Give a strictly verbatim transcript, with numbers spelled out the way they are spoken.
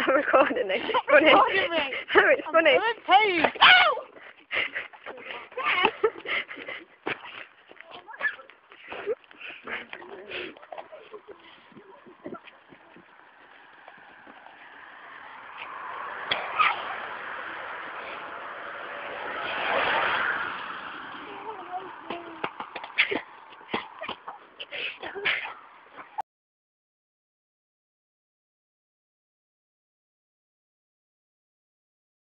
I'm recording this. It's funny. Recording me. Oh, it's funny. I'm